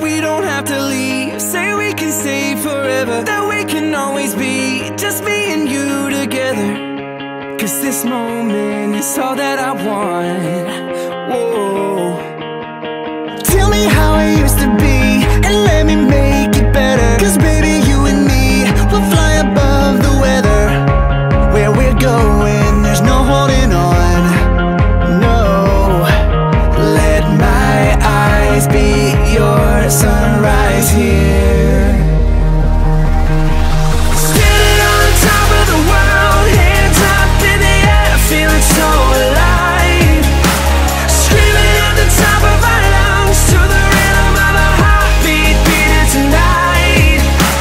we don't have to leave. Say we can stay forever, that we can always be just me and you together. 'Cause this moment is all that I want. Whoa. Tell me how it used to be and let me make it better. 'Cause baby, you and me will fly above the weather. Where we're going, there's no holding on. No, let my eyes be your sunrise here. Standing on top of the world, hands up in the air, feeling so alive. Screaming at the top of our lungs to the rhythm of a heartbeat beating tonight.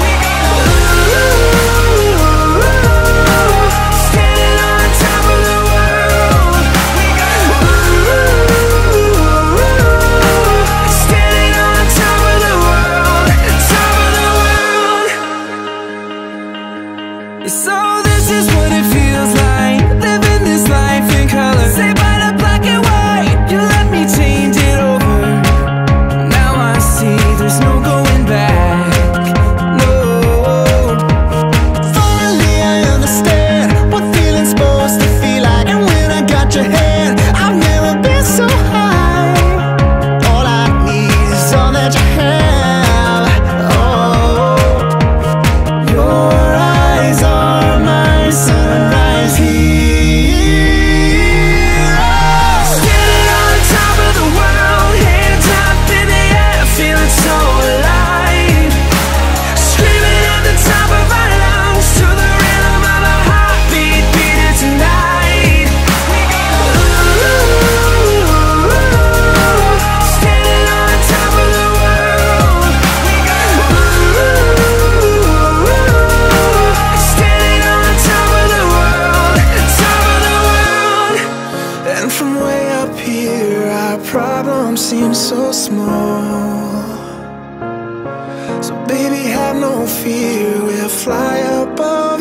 Ooh, standing on top of the world. Ooh, standing on top of the world, top of the world. So this is what it feels like, living this life in color. Say by the black and white, you let me change it over. Now I see there's no going back, no. Finally I understand what feeling's supposed to feel like. And when I got your hand, I've never been so high. All I need is all that you have. Oh, your eyes are my sunrise here. Standing on top of the world, hands up in the air, feeling so alive. Screaming at the top of our lungs to the rhythm of a heartbeat beating tonight. Ooh, standing on top of the world. Ooh, standing on top of the world, top of the world. And from way up here, our problems seem so small. So baby, have no fear, we'll fly above.